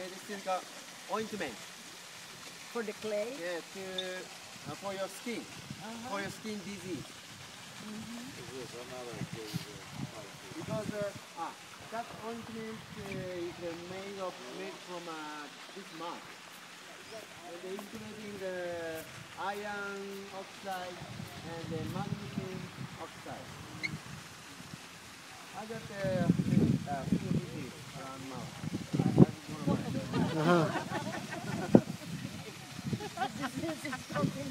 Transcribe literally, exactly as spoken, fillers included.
medicinal ointment. For the clay? Yeah, to, uh, for your skin, uh-huh. for your skin disease. Mm-hmm. Because uh, ah, that ointment uh, is uh, made of made from uh, this mud. And they're including the iron oxide and the magnesium oxide. I got a uh, few disease around mouth. I have one of mine. This is